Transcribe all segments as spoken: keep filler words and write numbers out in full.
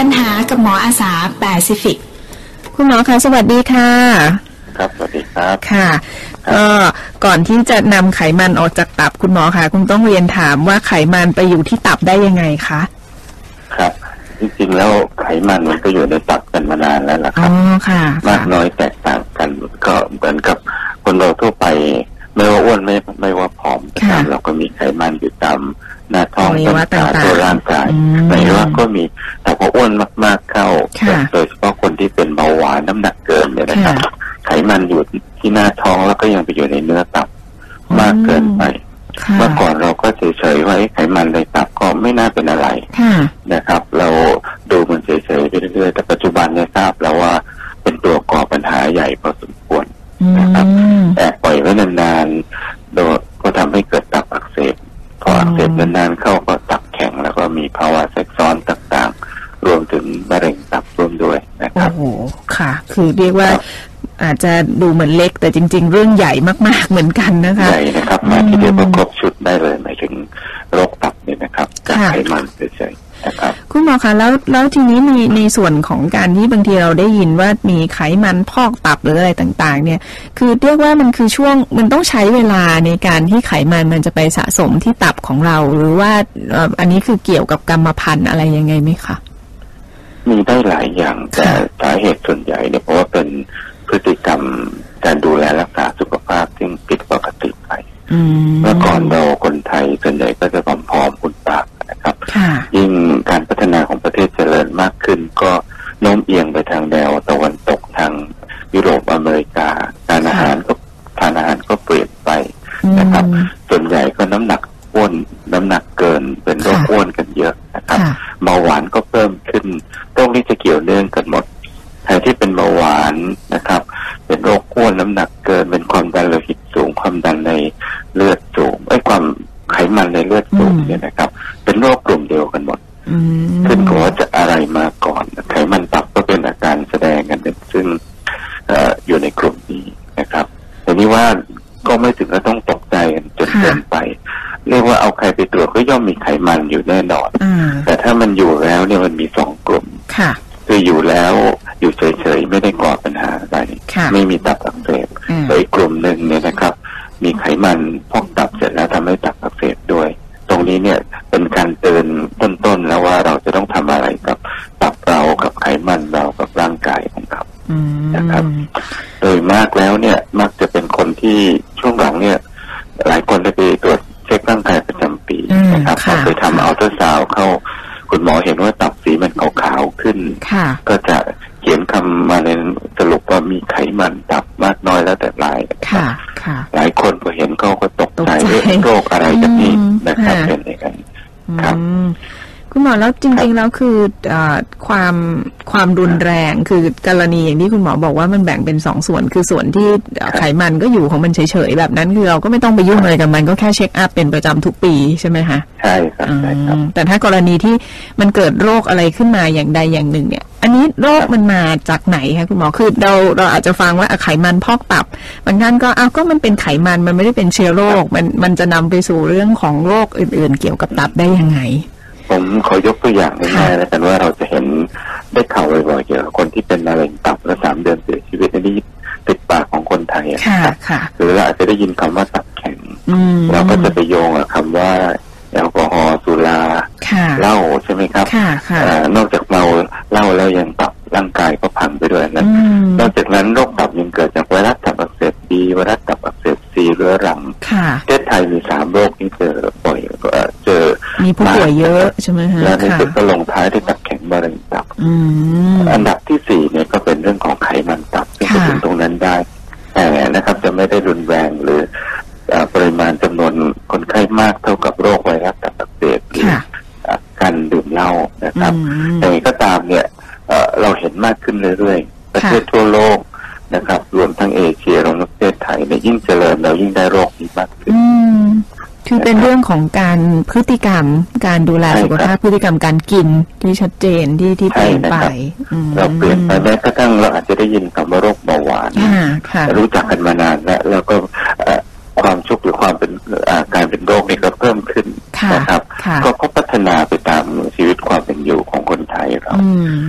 ญหากับหมออาสาแปซิฟิกคุณหมอคะสวัสดีค่ะครับสวัสดีครับค่ะก็ก่อนที่จะนำไขมันออกจากตับคุณหมอคะคุณต้องเรียนถามว่าไขมันไปอยู่ที่ตับได้ยังไงคะครับจริงๆแล้วไขมันมันก็อยู่ในตับกันมานานแล้วล่ะครับอ๋อค่ะมากน้อยแตกต่างกันก็เหมือนกับคนเราทั่วไปไม่ว่าอ้วนไม่ไม่ว่าผอมตามเราก็มีไขมันอยู่ตามหน้าท้องต้นขาตัวร่างกายในว่าก็มีแต่พออ้วนมากๆเข้าโดยเฉพาะคนที่เป็นเบาหวานน้ำหนักเกินเนี่ยนะครับไขมันอยู่ที่หน้าท้องแล้วก็ยังไปอยู่ในเนื้อตับมากเกินไปเมื่อก่อนเราก็เฉยๆว่าไขมันในตับก็ไม่น่าเป็นอะไรนะครับเราดูมันเฉยๆไปเรื่อยๆแต่ปัจจุบันเนี่ยทราบแล้วว่าเป็นตัวก่อปัญหาใหญ่พอสมควรนะครับแต่ปล่อยไว้นานๆโดยก็ทำให้เกิดตับอักเสบพออักเสบนานๆเข้าก็ตับแข็งแล้วก็มีภาวะแทรกซ้อนต่างๆรวมถึงมะเร็งตับร่วมด้วยนะครับโอ้โหค่ะคือเรียกว่าอาจจะดูเหมือนเล็กแต่จริงๆเรื่องใหญ่มากๆเหมือนกันนะคะใหญ่นะครับมาที่เดียวประกอบชุดได้เลยหมายถึงโรคตับเนี่ยนะครับจากไขมันเฉยๆนะครับคุณหมอคะแล้วแล้วทีนี้มีในส่วนของการที่บางทีเราได้ยินว่ามีไขมันพอกตับหรืออะไรต่างๆเนี่ยคือเรียกว่ามันคือช่วงมันต้องใช้เวลาในการที่ไขมันมันจะไปสะสมที่ตับของเราหรือว่าอันนี้คือเกี่ยวกับกรรมพันธุ์อะไรยังไงไหมคะมีได้หลายอย่างแต่สาเหตุส่วนใหญ่เนี่ยเพราะว่าเป็นพฤติกรรมการดูแลรักษาสุขภาพที่ผิดปกติไปเมื่อก่อนเราคนไทยส่วนใหญ่ก็จะผอมๆคุณปากนะครับยิ่งการพัฒนาของประเทศเจริญมากขึ้นก็โน้มเอียงไปทางแนวตะวันตกทางยุโรปอเมริกาทานอาหารก็ทานอาหารก็เปลี่ยนไปนะครับส่วนใหญ่ก็น้ำหนักอ้วนน้ำหนักเกินเป็นโรคอ้วนกันเยอะนะครับเบาหวานก็เพิ่มขึ้นโรคนี้จะเกี่ยวเนื่องกันหมดใครที่เป็นเบาหวานนะครับเป็นโรคอ้วนน้ำหนักเกินเป็นความดันโลหิตสูงความดันในเลือดสูงไอ้ความไขมันในเลือดสูงเนี่ยนะครับเป็นโรคกลุ่มเดียวกันหมดขึ้นกับว่าจะอะไรมาก่อนไขมันตับก็เป็นอาการแสดงกันซึ่ง อ, อยู่ในกลุ่มนี้นะครับแต่นี้ว่าก็ไม่ถึงกับต้องตกใจกันจนเกินไปเรียกว่าเอาใครไปตรวจก็ย่อมมีไขมันอยู่แน่นอนแต่ถ้ามันอยู่แล้วเนี่ยมันมีสองกลุ่มคืออยู่แล้วอยู่เฉยๆไม่ได้ก่อปัญหาอะไรไม่มีตับอักเสบแต่อีกกลุ่มหนึ่งเนี่ยนะครับมีไขมันพอกตับเสร็จแล้วทำให้ตับอักเสบด้วยตรงนี้เนี่ยเป็นการเตือนต้นๆแล้วว่าเราจะต้องทำอะไรกับตับเรากับไขมันเรากับร่างกายของเรานะครับโดยมากแล้วเนี่ยมักจะเป็นคนที่ช่วงหลังเนี่ยหลายคนได้ไปตรวจเช็คร่างกายประจำปีนะครับไปทำอัลตราซาวด์เข้าคุณหมอเห็นว่าตับสีมันขาวๆขึ้นก็จะเขียนคำมาในสรุปว่ามีไขมันตับมากน้อยแล้วแต่รายหลายคนพอเห็นเขาก็ตกใจโรคอะไรแบบนี้นะครับเป็นอย่างนั้นครับคุณหมอแล้วจริงๆแล้วคือความความรุนแรงคือกรณีอย่างที่คุณหมอบอกว่ามันแบ่งเป็นสองส่วนคือส่วนที่ไขมันก็อยู่ของมันเฉยๆแบบนั้นคือเราก็ไม่ต้องไปยุ่งอะไรกับมันก็แค่เช็คอัพเป็นประจำทุกปีใช่ไหมคะใช่ครับใช่ครับแต่ถ้ากรณีที่มันเกิดโรคอะไรขึ้นมาอย่างใดอย่างหนึ่งเนี่ยอันนี้โรคมันมาจากไหนคะคุณหมอคือเราเราอาจจะฟังว่าไขมันพอกตับบางท่านก็อ้าวก็มันเป็นไขมันมันไม่ได้เป็นเชื้อโรคมันมันจะนำไปสู่เรื่องของโรคอื่นๆเกี่ยวกับตับได้ยังไงผมขอยกตัวอย่างง่ายๆแล้วกันว่าเราจะเห็นได้ข่าวบ่อยๆเกี่ยวกับคนที่เป็นมะเร็งตับแล้วสามเดือนเสียชีวิตอันนี้ติดปากของคนไทยนะครับหรือเราอาจจะได้ยินคำว่าตับแข็งเราก็จะไปโยงกับคำว่าแอลกอฮอล์สุราเหล้าใช่ไหมครับนอกจากเมาเหล้าแล้วยังตับร่างกายก็พังไปด้วยนั้นนอกจากนั้นโรคตับยังเกิดจากไวรัสตับอักเสบบีไวรัสตับอักเสบซีเรื้อรังประเทศไทยมีสามโรคที่เจอบ่อยเจอมีผู้ป่วยเยอะใช่ไหมฮะและในสุดก็ลงท้ายด้วยตับแข็งมะเร็งตับอันดับที่สี่เนี่ยก็เป็นเรื่องของไขมันตับที่จะถึงตรงนั้นได้แต่นะครับจะไม่ได้รุนแรงหรือปริมาณจำนวนคนไข้มากเท่ากับโรคไวรัสตับอักเสบหรือการดื่มเหล้านะครับแต่ก็ตามเนี่ยเราเห็นมากขึ้นเรื่อยๆประเทศทั่วโลกนะครับรวมทั้งเอเชียรวมทั้งประเทศไทยเนี่ยยิ่งเจริญเรายิ่งได้โรคนี้มากขึ้นคือเป็นเรื่องของการพฤติกรรมการดูแลสุขภาพพฤติกรรมการกินที่ชัดเจนที่ที่เปลี่ยนไปเราเปลี่ยนไปแม้กระทั่งเราอาจจะได้ยินคำว่าโรคเบาหวานรู้จักกันมานานแล้วแล้วก็ความชุกหรือความเป็นการเป็นโรคนี่ก็เพิ่มขึ้นนะครับก็พัฒนาไปตามชีวิตความเป็นอยู่ของคนไทยเรา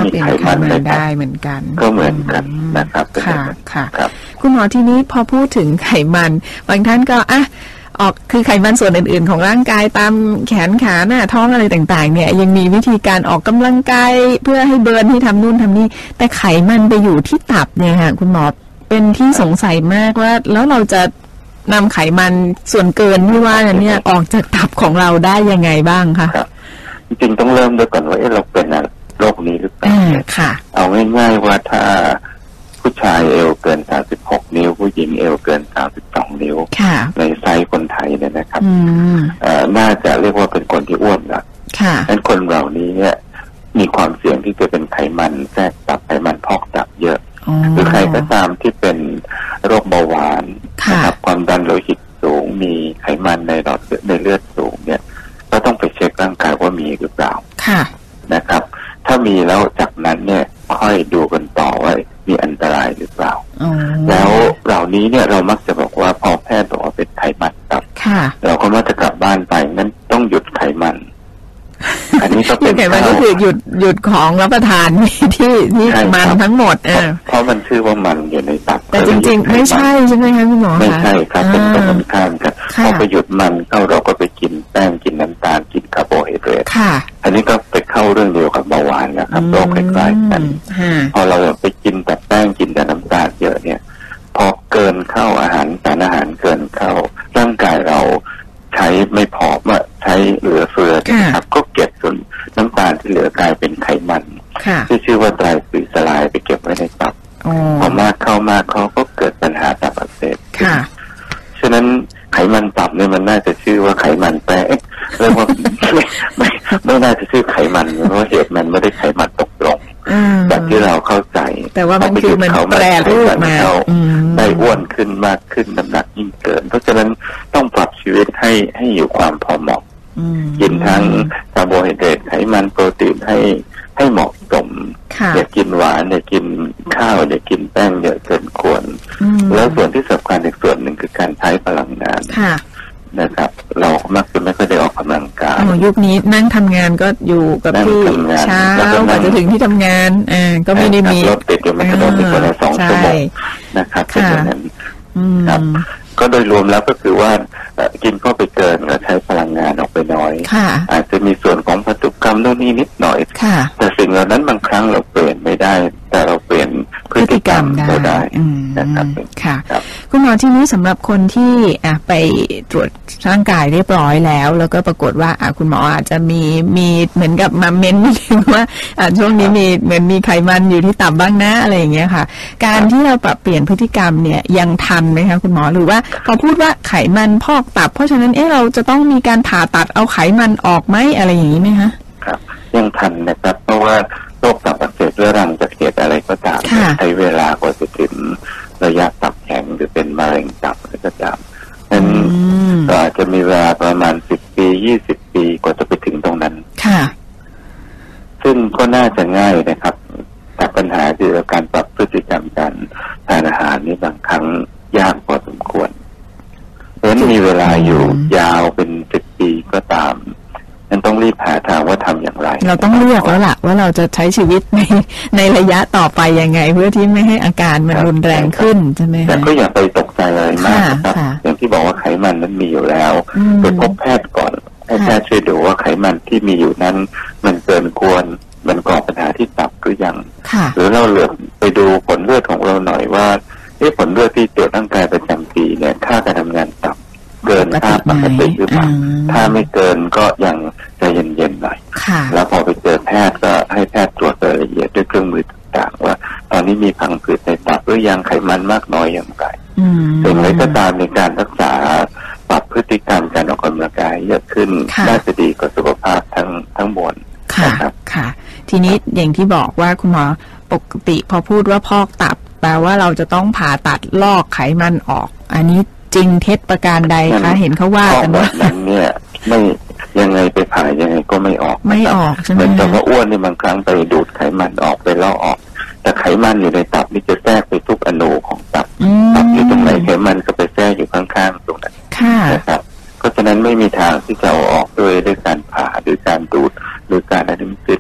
ไขมันในตับได้เหมือนกันก็เหมือนกันนะครับค่ะค่ะคุณหมอทีนี้พอพูดถึงไขมันบางท่านก็อ่ะออกคือไขมันส่วนอื่นๆของร่างกายตามแขนขาหน้าท้องอะไรต่างๆเนี่ยยังมีวิธีการออกกำลังกายเพื่อให้เบิร์นให้ทำนู่นทำนี่แต่ไขมันไปอยู่ที่ตับเนี่ยค่ะคุณหมอเป็นที่สงสัยมากว่าแล้วเราจะนำไขมันส่วนเกินที่ว่านั้นเนี่ยออกจากตับของเราได้ยังไงบ้างคะจริงๆต้องเริ่มด้วยก่อนว่าเอ๊ะเราเป็นโรคนี้หรือเปล่าค่ะเอาง่ายๆว่าถ้าผู้ชายเอวเกินสามสิบหกนิ้วผู้หญิงเอวเกินสามสิบสองนิ้วในไซส์คนไทยเนี่ยนะครับน่าจะเรียกว่าเป็นคนที่อ้วนนะค่ะดังนั้นคนเหล่านี้เนี่ยมีความเสี่ยงที่จะเป็นไขมันแทรกตับไขมันพอกตับเยอะหรือใครก็ตามที่เป็นโรคเบาหวานนะครับความดันโลหิตสูงมีไขมันในหลอดในเลือดสูงเนี่ยก็ต้องไปเช็คร่างกายว่ามีหรือเปล่าค่ะนะครับถ้ามีแล้วจากนั้นเนี่ยค่อยดูกันต่อว่ามีอันตรายหรือเปล่าแล้วเหล่านี้เนี่ยเรามักจะบอกว่าพอแพทย์บอกว่าเป็นไขมันตับเราก็มักจะกลับบ้านไปงั้นต้องหยุดไขมันอันนี้ก็เป็นไขมันก็คือหยุดหยุดของรับประทานที่ที่มันทั้งหมดเออเพราะมันชื่อว่ามันอยู่ในตับแต่จริงๆไม่ใช่ใช่ไหมคะคุณหมอไม่ใช่ครับเป็นตรงกันข้ามกันพอไปหยุดมันเข้าเราก็ไปกินแป้งกินน้ำตาลกินคาร์โบไฮเดรตอันนี้ก็ไปเข้าเรื่องเดียวกับเบาหวานนะครับโรคคล้ายๆกันพอเราไปกินแต่แป้งกินแต่น้ำตาลเยอะเนี่ยพอเกินเข้าอาหารสารอาหารเกินเข้าร่างกายเราใช้ไม่พอว่าใช้เหลือเฟือนะครับก็เก็บส่วนน้ำตาลที่เหลือกลายเป็นไขมันที่ชื่อว่าไตรกลีเซอไรด์ไปเก็บไว้ในตับพอมากเข้ามากเขาก็เกิดปัญหาตับอักเสบฉะนั้นไขมันตับเนี่ยมันน่าจะชื่อว่าไขมันแปรเรียกว่าไม่ไม่ไม่น่าจะชื่อไขมันเพราะเหตุมันไม่ได้ไขมันตกลงแบบที่เราเข้าใจแต่ว่ามันคือมันแปรรูปมาได้อ้วนขึ้นมากขึ้นน้ำหนักยิ่งเกินเพราะฉะนั้นต้องปรับชีวิตให้ให้อยู่ความพอเหมาะกินทั้งคาร์โบไฮเดรตไขมันโปรตีนให้ให้เหมาะสมอย่ากินหวานอย่ากินข้าวอย่ากินแป้งเยอะเกินควรแล้วส่วนที่สำคัญอีกส่วนหนึ่งคือการใช้พลังงานนะครับเรามักจะไม่ค่อยได้ออกกำลังกายยุคนี้นั่งทำงานก็อยู่กับที่เช้ากว่าจะถึงที่ทำงานอ่าก็ไม่ได้มีรถติดอยู่มันก็ต้องเป็นคนละสองชั่วโมงนะครับเพราะฉะนั้นครับก็โดยรวมแล้วก็คือว่ากินก็ไปเกินก็ใช้พลังงานออกไปน้อยอาจจะมีส่วนของพันธุกรรมโน่นนี่นิดหน่อยแต่สิ่งเหล่านั้นบางครั้งเราเปลี่ยนไม่ได้แต่เราเปลี่ยนพฤติกรรมเราได้นะครับค่ะคุณหมอที่นี้สำหรับคนที่อ่ะไปตรวจร่างกายเรียบร้อยแล้วแล้วก็ปรากฏว่าอ่ะคุณหมออาจจะมีมีเหมือนกับมาเม้นว่าอ่ะช่วงนี้มีเหมือนมีไขมันอยู่ที่ตับบ้างนะอะไรอย่างเงี้ยค่ะการที่เราปรับเปลี่ยนพฤติกรรมเนี่ยยังทันไหมคะคุณหมอหรือว่าพอพูดว่าไขมันพอกตับเพราะฉะนั้นเอ๊ะเราจะต้องมีการผ่าตัดเอาไขมันออกไหมอะไรอย่างนี้ไหมคะครับยังทันนะครับเพราะว่าโรคตับอักเสบเรื้อรังจะเกิดอะไรก็ตามใช้เวลากว่าจะถึงระยะตับแข็งหรือเป็นมะเร็งตับอะไรก็ตามนั้นก็อาจจะมีเวลาประมาณสิบปียี่สิบปีกว่าจะไปถึงตรงนั้นค่ะซึ่งก็น่าจะง่ายนะครับแต่ปัญหาคือการปรับพฤติกรรมการทานอาหารนี่บางครั้งยากพอสมควรเพราะฉะนั้นมีเวลาอยู่ยาวเป็นสิบปีก็ตามนั้นต้องรีบหาทางว่าทำอย่างไรเราต้องเลือกแล้วล่ะว่าเราจะใช้ชีวิตในในระยะต่อไปยังไงเพื่อที่ไม่ให้อาการมันรุนแรงขึ้นใช่ไหมแต่ก็อย่าไปตกใจอะไรมากนะครับอย่างที่บอกว่าไขมันนั้นมีอยู่แล้วไปพบแพทย์ก่อนให้แพทย์ช่วยดูว่าไขมันที่มีอยู่นั้นมันเกินควรมันก่อปัญหาที่ตับหรือยังหรือเราเหลือไปดูผลเลือดของเราหน่อยว่าผลเลือดที่ตรวจร่างกายประจำปีเนี่ยค่าการทำงานตับเกินค่าปกติหรือเปล่าถ้าไม่เกินก็ยังใจเย็นๆหน่อยแล้วพอไปเจอแพทย์ก็ให้แพทย์ตรวจละเอียดด้วยเครื่องมือต่างๆว่าตอนนี้มีพังผืดในตับหรือยังไขมันมากน้อยอย่างไรสิ่งไรก็ตามในการรักษาปรับพฤติกรรมการออกกำลังกายเยอะขึ้นน่าจะดีกับสุขภาพทั้งทั้งมวลค่ะค่ะทีนี้อย่างที่บอกว่าคุณหมอปกติพอพูดว่าพอกตับแปลว่าเราจะต้องผ่าตัดลอกไขมันออกอันนี้จริงเท็จประการใดคะเห็นเขาว่ากันว่านั้นเนี่ยไม่ยังไงไปผ่ายังไงก็ไม่ออกไม่ออกใช่ไหมเหมือนกับว่าอ้วนนี่บางครั้งไปดูดไขมันออกไปลอกออกแต่ไขมันอยู่ในตับนี่จะแทรกไปทุกอนูของตับตับอยู่ตรงไหนไขมันก็ไปแทรกอยู่ข้างๆตรงนั้นนะครับเพราะฉะนั้นไม่มีทางที่จะเอาออกด้วยด้วยการผ่าหรือการดูดหรือการอะไรทั้งสิ้นน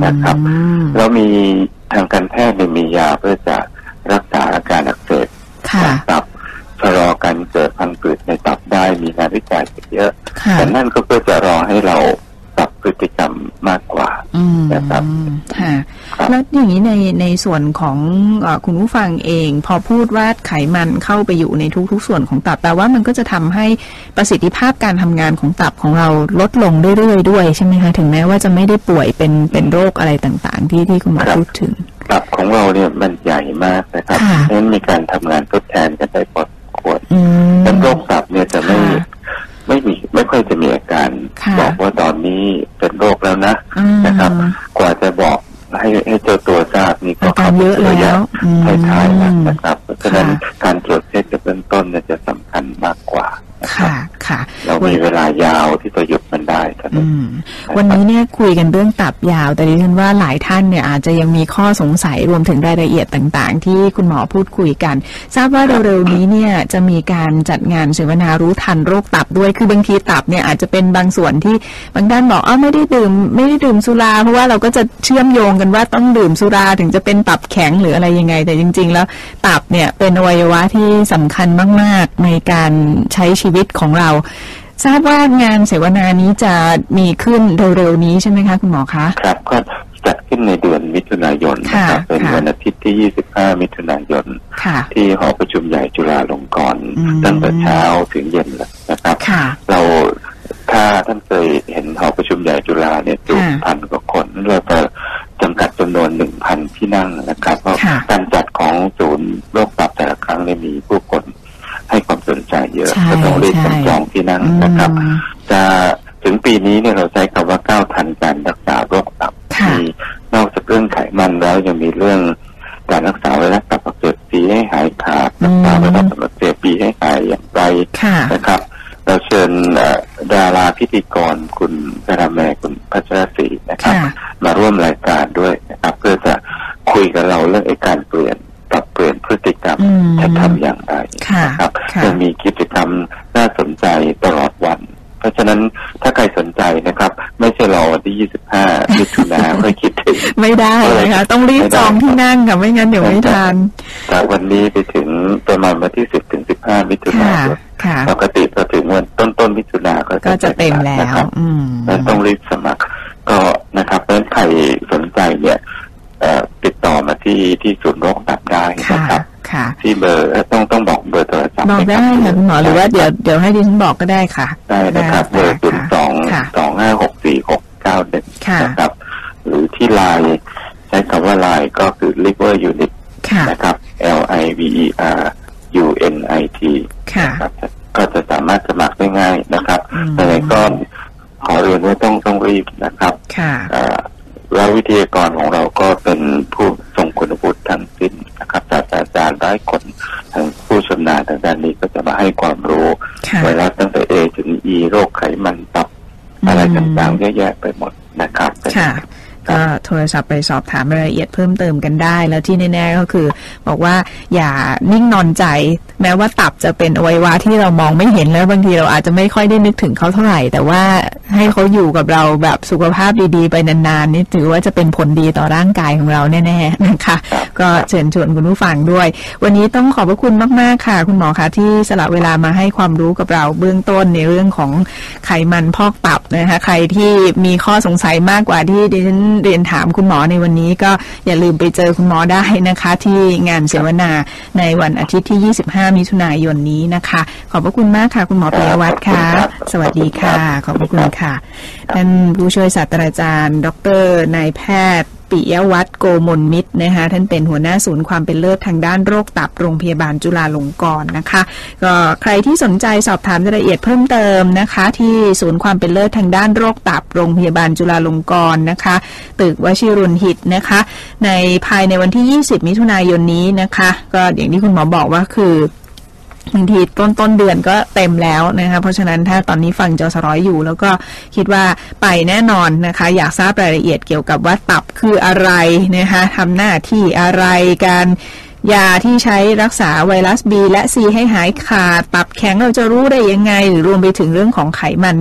นะครับแล้วมีทางการแพทย์มียาเพื่อจะรักษาอาการอักเสบของตับชะลอการเกิดพังผืดในตับได้มีงานวิจัยเยอะแต่นั่นก็เพื่อจะรอให้เราปรับพฤติกรรมมากกว่านะครับค่ะแล้วอย่างนี้ในในส่วนของเอ่อคุณผู้ฟังเองพอพูดว่าไขมันเข้าไปอยู่ในทุกๆส่วนของตับแปลว่ามันก็จะทำให้ประสิทธิภาพการทำงานของตับของเราลดลงเรื่อยๆด้วยใช่ไหมคะถึงแม้ว่าจะไม่ได้ป่วยเป็นเป็นโรคอะไรต่างๆที่ที่คุณหมอพูดถึงตับของเราเนี่ยมันใหญ่มากนะครับเพราะฉะนั้นมีการทำงานทดแทนกันได้พอสมควรแต่โรคตับเนี่ยจะไม่ไม่มีไม่ค่อยจะมีอาการบอกว่าตอนนี้เป็นโรคแล้วนะนะครับกว่าจะบอกให้ให้เจ้าตัวทราบนี่ก็เยอะแล้วท้ายๆแล้วนะครับเพราะฉะนั้นการตรวจเช็คในเบื้องต้นเนี่ยจะสำคัญมากกว่าค่ะค่ะเรามีเวลายาวที่จะหยุดมันได้ครับวันนี้เนี่ยคุยกันเรื่องตับยาวแต่ดิฉันว่าหลายท่านเนี่ยอาจจะยังมีข้อสงสัยรวมถึงรายละเอียดต่างๆที่คุณหมอพูดคุยกันทราบว่าเร็วๆนี้เนี่ยจะมีการจัดงานเสวนารู้ทันโรคตับด้วยคือบางทีตับเนี่ยอาจจะเป็นบางส่วนที่บางท่านบอกอ้าวไม่ได้ดื่มไม่ได้ดื่มสุราเพราะว่าเราก็จะเชื่อมโยงกันว่าต้องดื่มสุราถึงจะเป็นตับแข็งหรืออะไรยังไงแต่จริงๆแล้วตับเนี่ยเป็นอวัยวะที่สำคัญมากๆในการใช้ชีวิตของเราทราบว่างานเสวนานี้จะมีขึ้นเร็วๆนี้ใช่ไหมคะคุณหมอคะครับก็จัดขึ้นในเดือนมิถุนายนนะครับเป็นวันอาทิตย์ที่ยี่สิบห้ามิถุนายนที่หอประชุมใหญ่จุฬาลงกรณ์ตั้งแต่เช้าถึงเย็นเลยนะครับเราถ้าท่านเคยเห็นหอประชุมใหญ่จุฬาเนี่ยจุพันกว่าคนเราจะจำกัดจำนวนหนึ่งพันที่นั่งนะครับเพราะการจัดของศูนย์โรคตับแต่ละครั้งเนี่ยมีผู้คนให้ความสนใจเยอะก็ต้องรีบจองที่นั่งนะครับจะถึงปีนี้เนี่ยเราใช้คำว่าก้าวทันการรักษาโรคตับมีนอกจากเรื่องไขมันแล้วยังมีเรื่องการรักษาไวรัสตับอักเสบซีให้หายขาดรักษาไวรัสตับอักเสบบีให้หายอย่างไรนะครับเราเชิญดาราพิธีกรคุณกระแมคุณพัชรศรีนะครับมาร่วมรายการด้วยนะครับเพื่อจะคุยกับเราเรื่องการเปลี่ยนปรับเปลี่ยนพฤติกรรมจะทำอย่างไรนะครับจะมีกิจกรรมน่าสนใจตลอดวันเพราะฉะนั้นถ้าใครสนใจนะครับไม่ใช่รอวันที่ยี่สิบห้ามิถุนายนไม่คิดถึงไม่ได้เลยค่ะต้องรีบจองที่นั่งค่ะไม่งั้นเดี๋ยวไม่ทันจากวันนี้ไปถึงประมาณวันที่สิบถึงสิบห้ามิถุนายนปกติพอถึงวันต้นต้นมิถุนายนก็จะเต็มแล้วนะครับนั้นต้องรีบสมัครก็นะครับเพราะฉะนั้นใครสนใจเนี่ยติดต่อมาที่ที่ศูนย์โรคตับได้นะครับที่เบอร์ต้องต้องบอกเบอร์โทรศัพท์บอกได้ค่ะคุณหมอหรือว่าเดี๋ยวเดี๋ยวให้ดิฉันบอกก็ได้ค่ะได้นะครับเบอร์ศูนย์สองสองห้าหกสี่หกเก้าหนึ่งนะครับหรือที่ไลน์ใช้คำว่าไลน์ก็คือ liver unit นะครับ L I V E R U N I T นะครับก็จะสามารถสมัครได้ง่ายนะครับอะไรก็ขอเรียนว่าต้องต้องรีบนะครับแล้ววิทยากรของเราก็เป็นผู้ทรงคุณวุฒิทั้งสิ้นนะครับศาสตราจารย์หลายคนทั้งผู้ชำนาญทางด้านนี้ก็จะมาให้ความรู้ไวรัสตั้งแต่ A ถึง E โรคไขมันตับอะไรต่างๆเยอะแยะไปหมดนะครับก็โทรศัพท์ไปสอบถามรายละเอียดเพิ่มเติมกันได้แล้วที่แน่ๆก็คือบอกว่าอย่านิ่งนอนใจแม้ว่าตับจะเป็นอวัยวะที่เรามองไม่เห็นแล้วบางทีเราอาจจะไม่ค่อยได้นึกถึงเขาเท่าไหร่แต่ว่าให้เขาอยู่กับเราแบบสุขภาพดีๆไปนานๆนี่ถือว่าจะเป็นผลดีต่อร่างกายของเราแน่ๆนะคะก็เชิญชวนคุณผู้ฟังด้วยวันนี้ต้องขอบพระคุณมากๆค่ะคุณหมอคะที่สละเวลามาให้ความรู้กับเราเบื้องต้นในเรื่องของไขมันพอกตับนะคะใครที่มีข้อสงสัยมากกว่าที่ดิฉันเรียนถามคุณหมอในวันนี้ก็อย่าลืมไปเจอคุณหมอได้นะคะที่งานเสวนาในวันอาทิตย์ที่ยี่สิบห้ามิถุนายนนี้นะคะขอบพระคุณมากค่ะคุณหมอปิยวัฒน์ค่ะสวัสดีค่ะขอบพระคุณค่ะท่านผู้ช่วยศาสตราจารย์ดรนายแพทย์ปิยวัฒน์โกมลมิตรนะคะท่านเป็นหัวหน้าศูนย์ความเป็นเลิศทางด้านโรคตับโรงพยาบาลจุฬาลงกรณ์นะคะก็ใครที่สนใจสอบถามรายละเอียดเพิ่มเติมนะคะที่ศูนย์ความเป็นเลิศทางด้านโรคตับโรงพยาบาลจุฬาลงกรณ์นะคะตึกวชิรุณหิตนะคะในภายในวันที่ยี่สิบมิถุนายนนี้นะคะก็อย่างที่คุณหมอบอกว่าคือบางทีต้นต้นเดือนก็เต็มแล้วนะคะเพราะฉะนั้นถ้าตอนนี้ฟังจสร้อยอยู่แล้วก็คิดว่าไปแน่นอนนะคะอยากทราบรายละเอียดเกี่ยวกับว่าตับคืออะไรนะคะทำหน้าที่อะไรการยาที่ใช้รักษาไวรัส B และ C ให้หายขาดตับแข็งเราจะรู้ได้ยังไงหรือรวมไปถึงเรื่องของไขมันตับ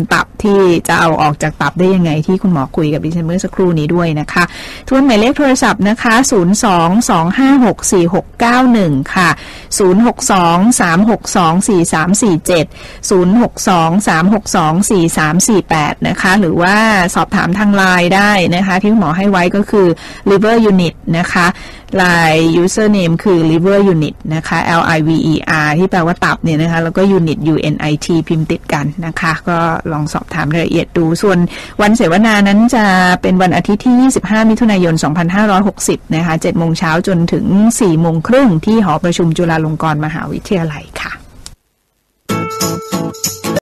ที่จะเอาออกจากตับได้ยังไงที่คุณหมอคุยกับดิฉันเมื่อสักครู่นี้ด้วยนะคะทวนหมายเลขโทรศัพท์นะคะศูนย์ สอง สอง ห้า หก สี่ หก เก้า หนึ่งค่ะศูนย์ หก สอง สาม หก สอง สี่ สาม สี่ เจ็ด ศูนย์ หก สอง สาม หก สอง สี่ สาม สี่ แปดนะคะหรือว่าสอบถามทางไลน์ได้นะคะที่คุณหมอให้ไว้ก็คือ liver unit นะคะไลน์ username คือ liver unit นะคะ L I V E R ที่แปลว่าตับเนี่ยนะคะแล้วก็ unit U N I T พิมพ์ติดกันนะคะก็ลองสอบถามรายละเอียดดูส่วนวันเสวนานั้นจะเป็นวันอาทิตย์ที่ยี่สิบห้ามิถุนายนสองพันห้าร้อยหกสิบนะคะเจ็ดโมงเช้าจนถึงสี่โมงครึ่งที่หอประชุมจุฬาลงกรณ์มหาวิทยาลัยค่ะ